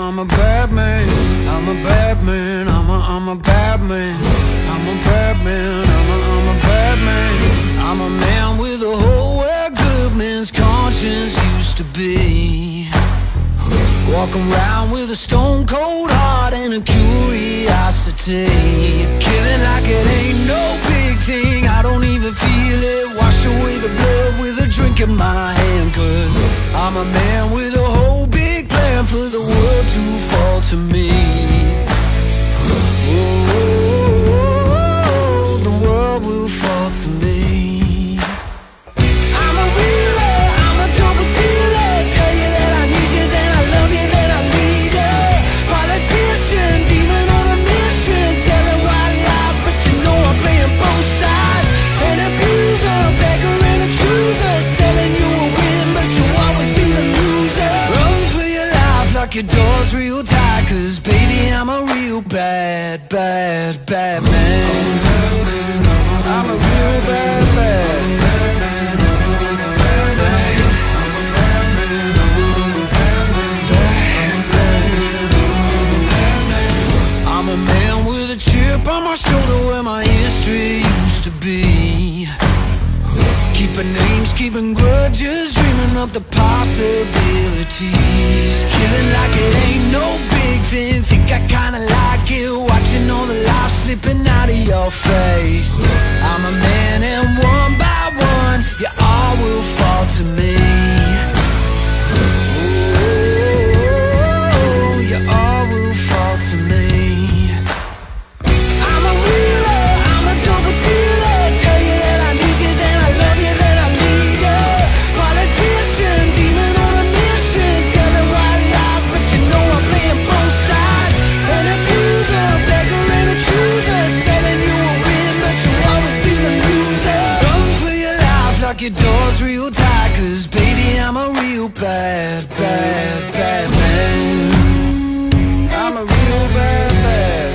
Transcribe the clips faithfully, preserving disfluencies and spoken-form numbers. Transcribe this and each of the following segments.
I'm a bad man. I'm a bad man. I'm a, I'm a bad man. I'm a bad man. I'm a, I'm a bad man. I'm a man with a hole where good men's conscience used to be. Walking around with a stone cold heart and a curiosity. Killing like it ain't no big thing. I don't even feel it. Wash away the blood with a drink in my hand. Cause I'm a man with a whole big plan for the world to fall to me. Oh, oh, oh, the world will fall to me. I'm a wheeler, I'm a double dealer. Tell you that I need you, then I love you, then I leave you. Politician, demon on a mission, telling white lies, but you know I'm playing both sides. An abuser, beggar and a chooser, selling you a win, but you'll always be the loser. Run for your life like your door's real tight, cause baby I'm a real bad, bad, bad man. I'm a real bad, bad I'm a man with a chip on my shoulder where my history used to be. Keeping names, keeping grudges, dreaming up the possibilities. Killing like it ain't no big thing. Think I kinda like it, watching all the life slipping out of your face. I'm a man and one by one, you all will fall to me. Oh, you all will fall to me. I'm a wheeler, I'm a double dealer. Tell you that I need you, then I love you, then I leave you. Politician, demon on a mission, telling white lies, but you know I'm playing both sides. An abuser, beggar and a chooser, selling you a win, but you'll always be the loser. Run for your life like your door's real tight, cause baby I'm a real bad, bad, bad man. I'm a real bad, bad.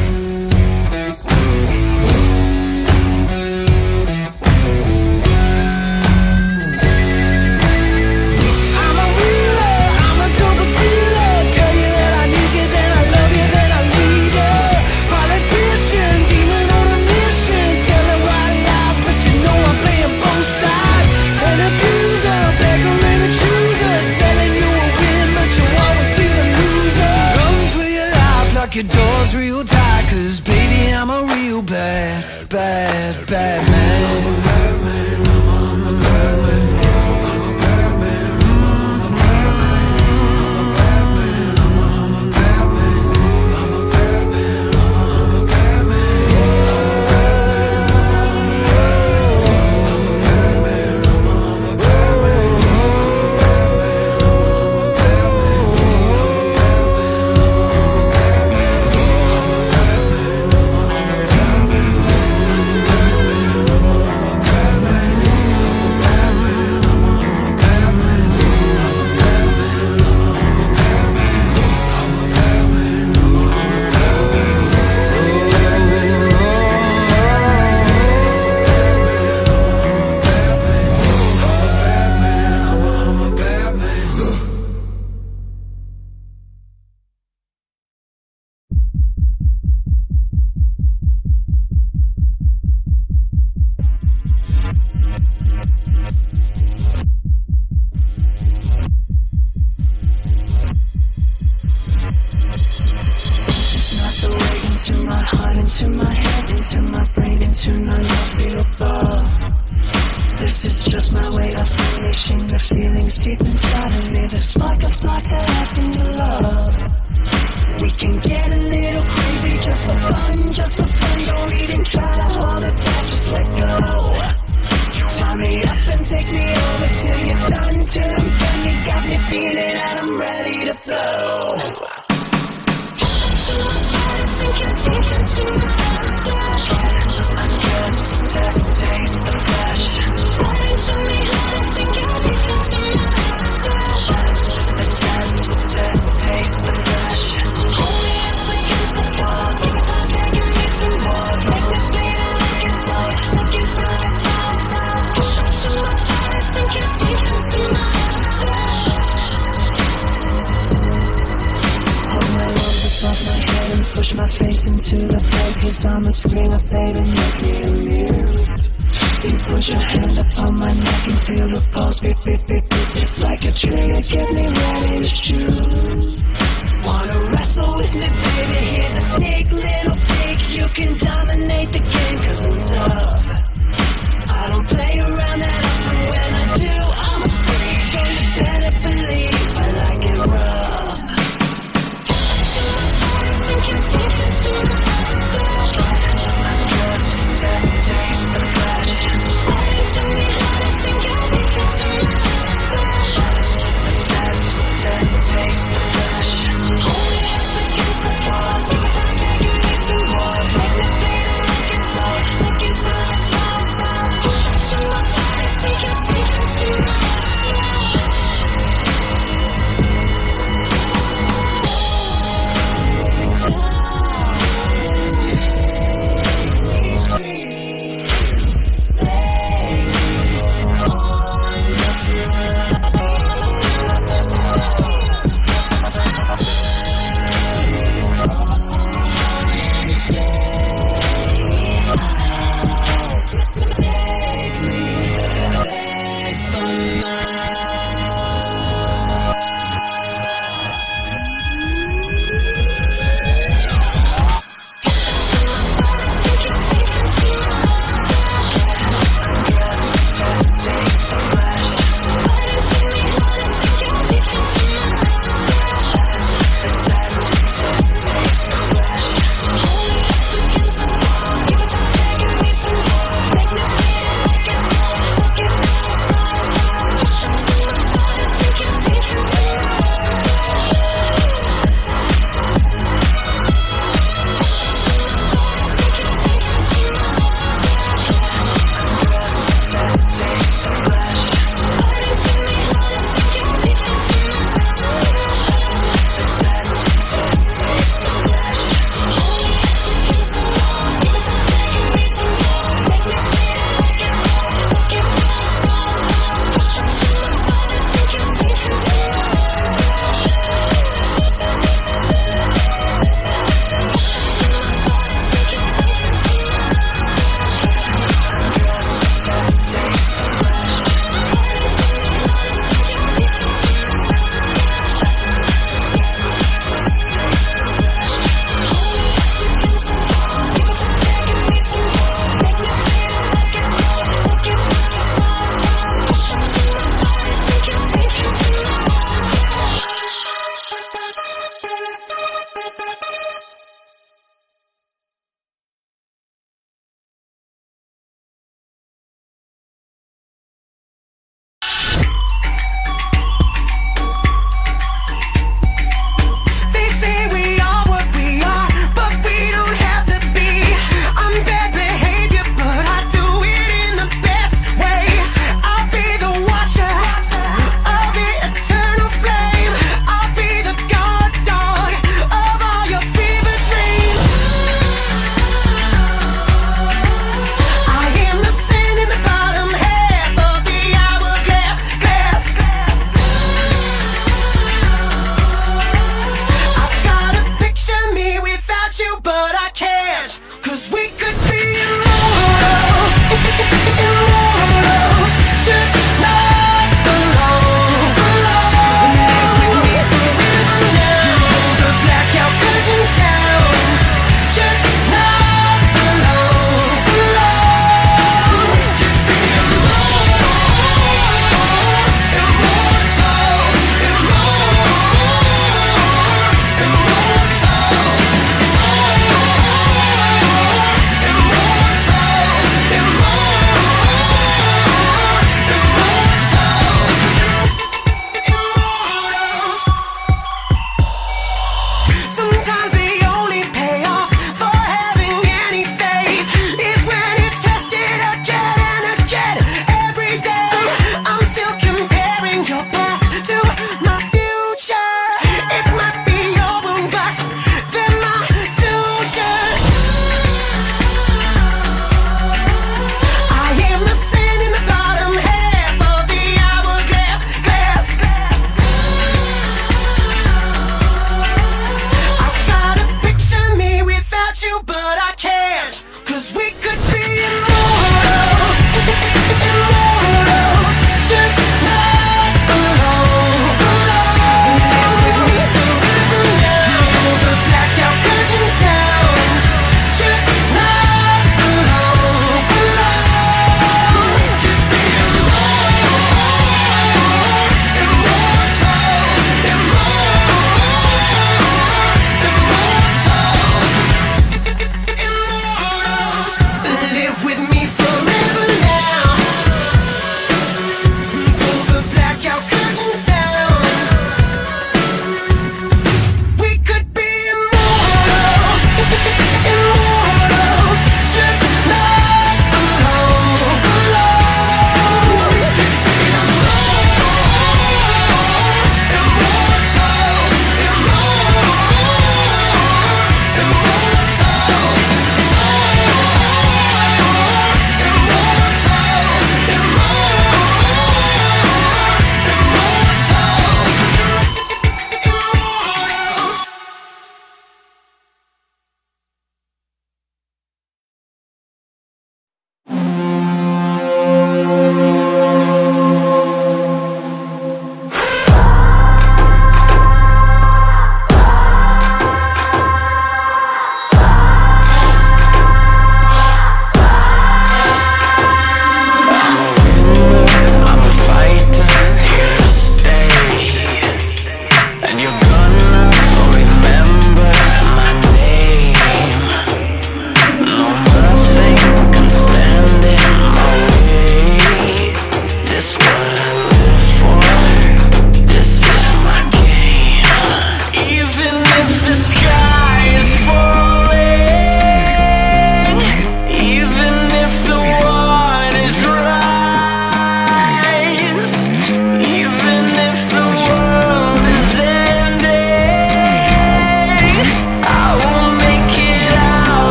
I'm a wheeler, I'm a double dealer. Tell you that I need you, then I love you, then I leave you. Politician, demon on a mission, telling white lies, but you know I'm playing both sides. An abuser, beggar and a chooser, selling you a win, but you'll always be the loser. Run for your life like your door's real tight, cause baby I'm a real bad, bad, bad man. I'm a bad man, I'm a bad man. I'm a bad man, I'm a bad man. I'm a bad man, I'm a bad man. I'm a bad man, I'm a bad man. my face into the fade, cause I'm a scream of fate and make me amused. You put your hand up on my neck and feel the pulse beat, beat, beat, beat. It's like a trigger, get me ready to shoot. Wanna wrestle with me, baby? Here's a sneak, little freak. You can dominate the game, cause I'm tough. I don't play around that often. When I do, I'm a freak. So you better believe I like it rough. Taste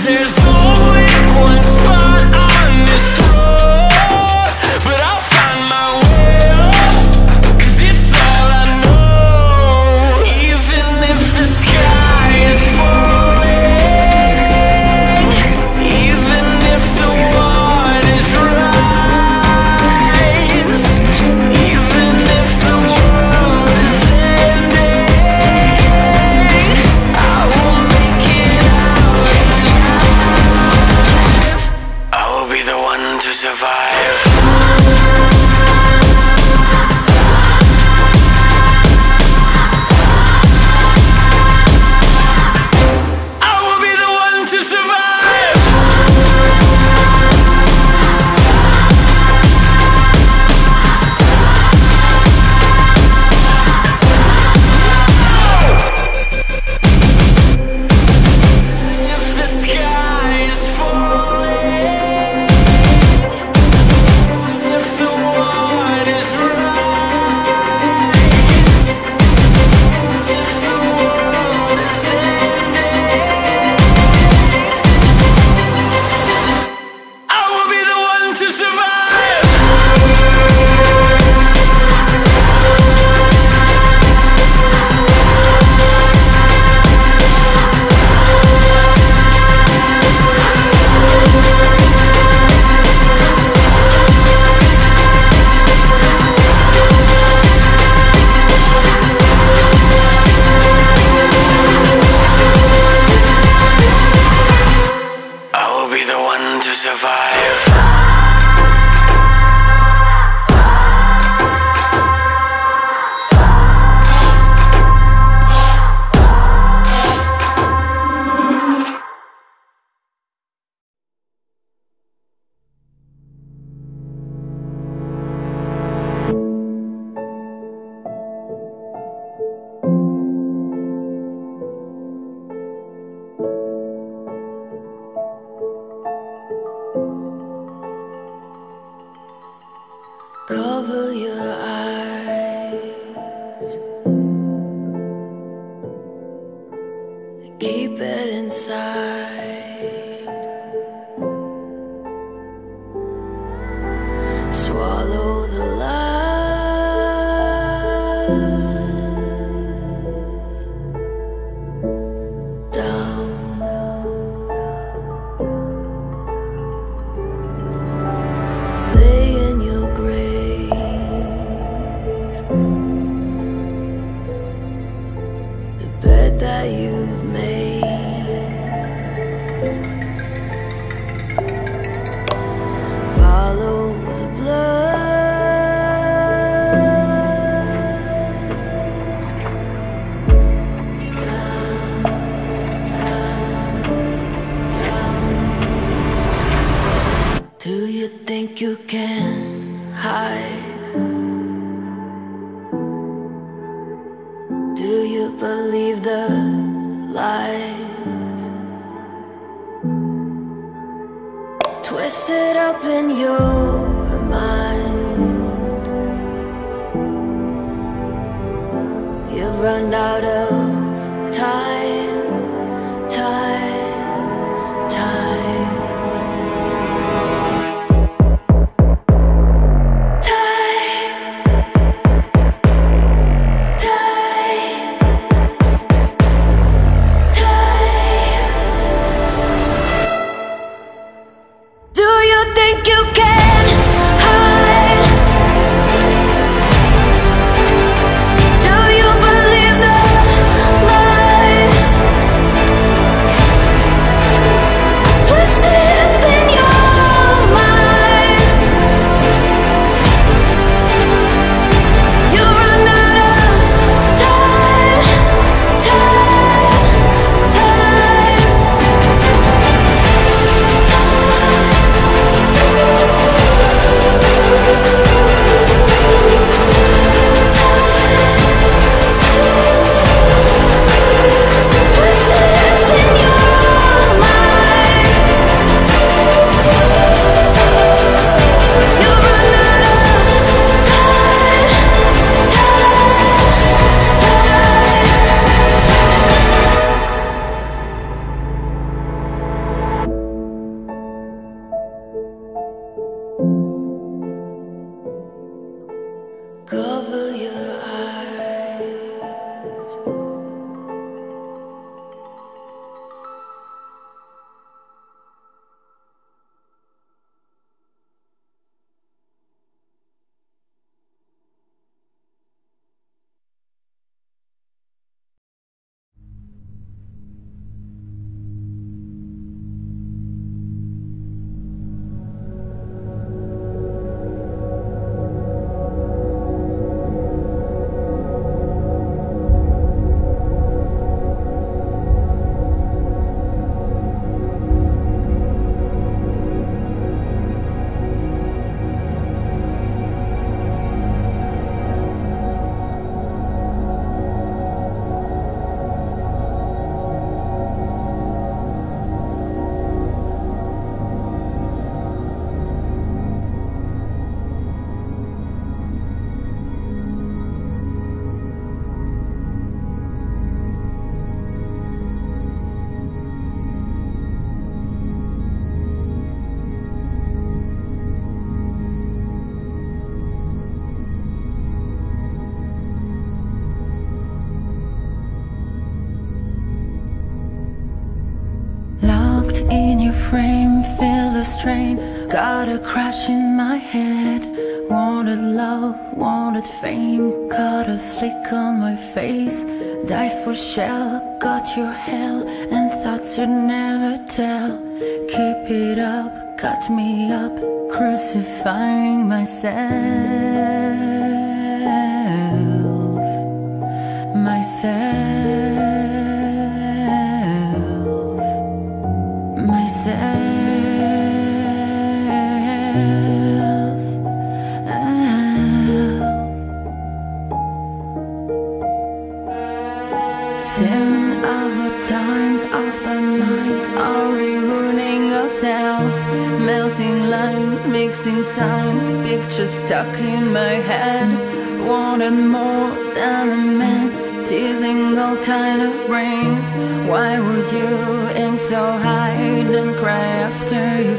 there's only one spot on this throne, but I'll find my way up, 'cause it's all I know. Even if the sky is falling, even if the waters rise, even if the world is ending, I will make it out alive. I will be the one to survive. I will be the one to survive. If the sky is falling, if the waters rise, if the world is ending, I will be the one to survive. I will be the one to survive. Cover your eyes and keep it inside. Swallow the light down. Lay in your grave, the bed that you've made. Follow the blood down, down, down. Do you think you can hide? Do you believe the lies? Twist it up in your mind. You've run out of time, time, time. Do you believe that In your frame, feel the strain. Got a crash in my head. Wanted love, wanted fame. Caught a flick on my face. Die for shell, got your hell, and thoughts you'd never tell. Keep it up, cut me up, crucifying myself. Myself, myself. Sin of the times, of the minds, are we ruining ourselves? Melting lines, mixing signs, pictures stuck in my head. Wanted more than a man, teasing all kind of brains. Why would you aim so high and cry after you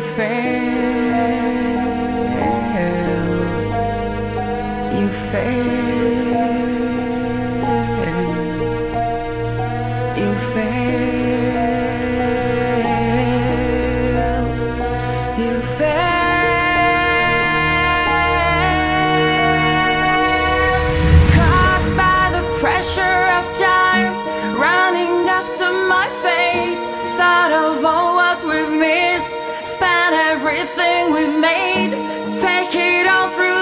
failed? You failed. You failed. You failed. Caught by the pressure of time, running after my fate. Thought of all what we've missed, spent everything we've made. Fake it all through